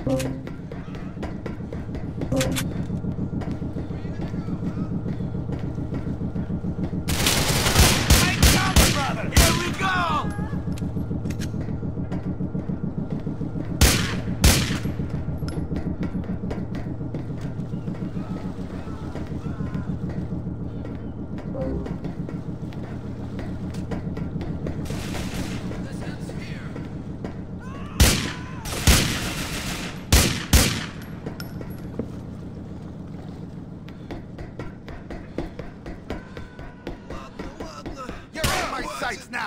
Sights now!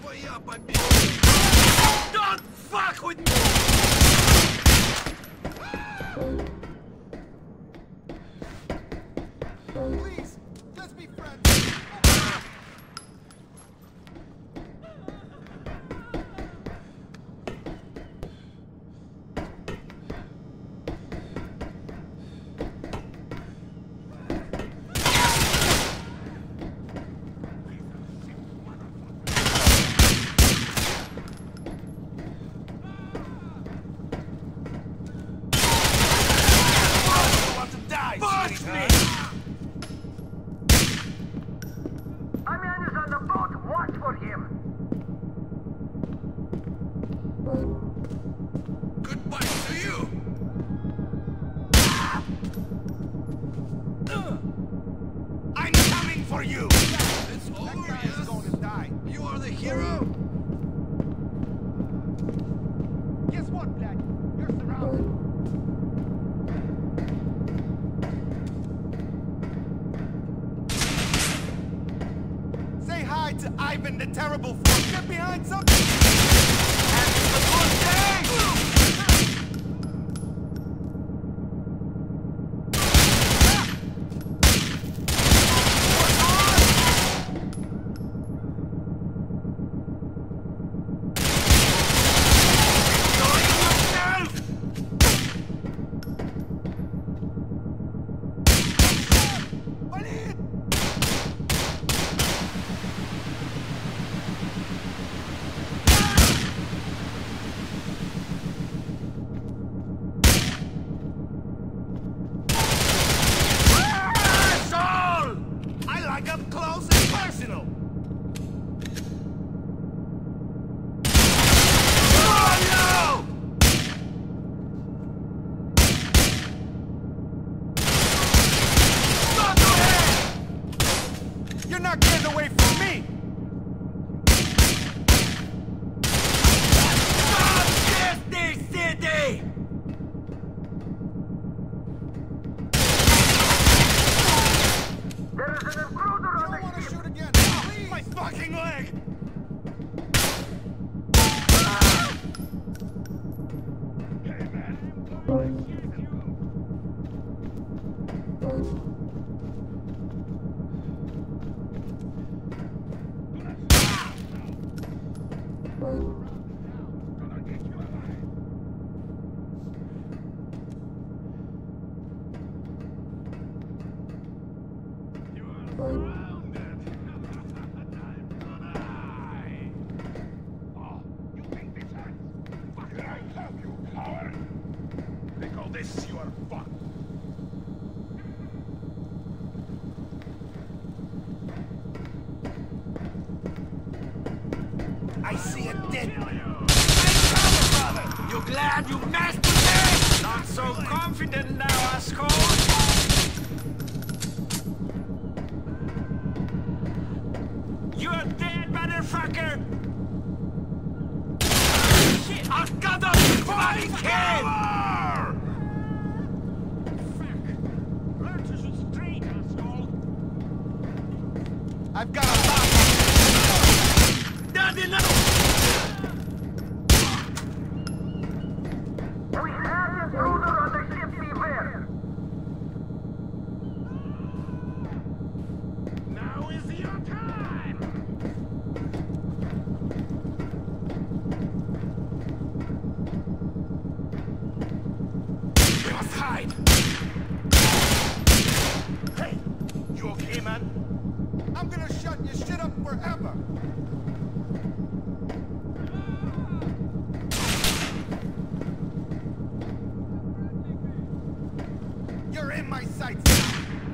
Don't fuck with me! Please, let's be friends! You! It's over, yes? Is going to die. You are the hero? Guess what, Black? You're surrounded. Say hi to Ivan the Terrible Fool. Get behind something! Having a good day! You're not getting away from me! Stop this city! There is an intruder on the I don't want to ship! shoot again! Please. My fucking leg! Hey man, I'm going to kill you! This you are fucked. I see a dead... You glad you messed with me? Not so confident now, asshole. You're dead, motherfucker! Shit, I've got the fucking kid! I've got a lot. Not enough! We have an intruder on the ship, beware! Now is your time! We must hide! Hey! You okay, man? I'm gonna shut you my sights now!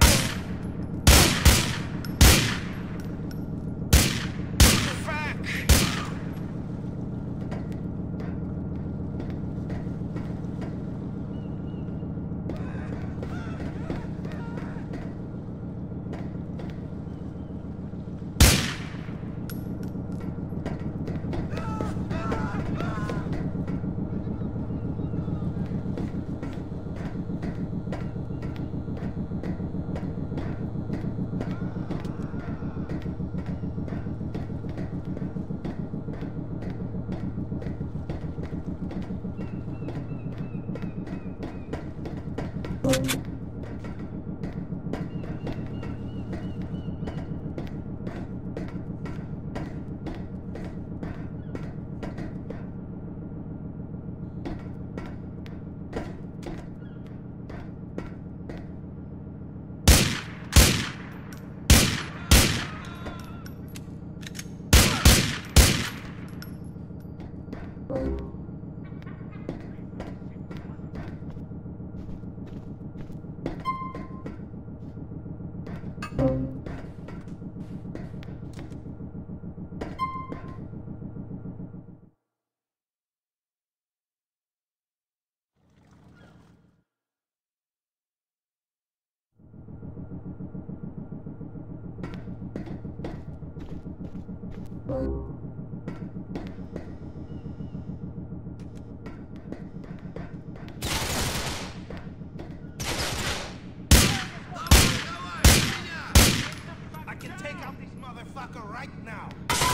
I can take out this motherfucker right now!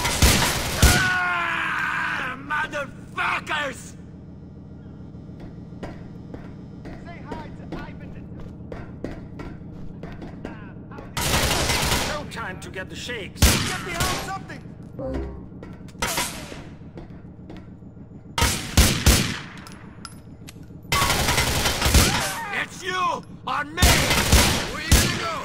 Ah, motherfuckers! Say hi to Ivan No time to get the shakes. Get behind something! It's you on me! Where you gonna go,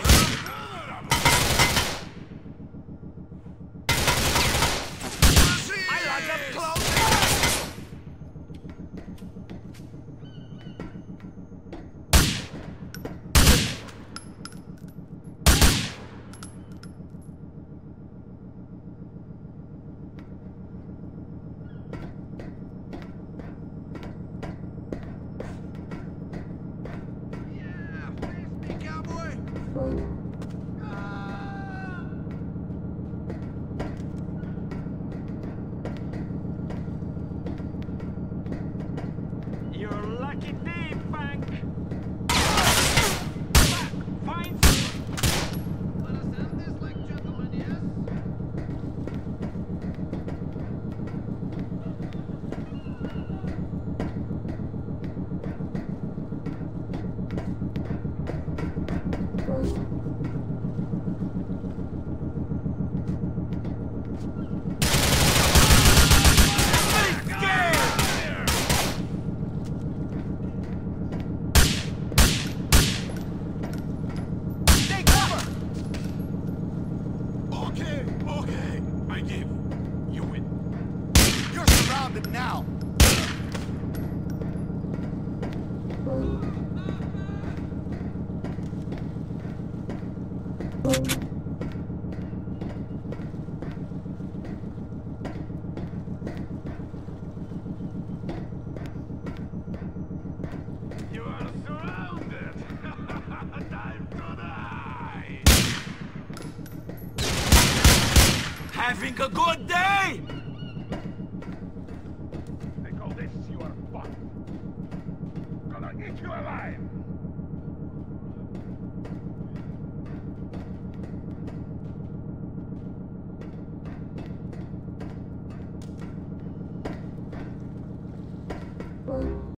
I like up close! You're lucky day, Frank. Fine. Let us end this like gentlemen, yes? Okay, I give. You win. You're surrounded now. You are surrounded. Time to die. Having a good day? I call this your fuck. Gonna eat you alive!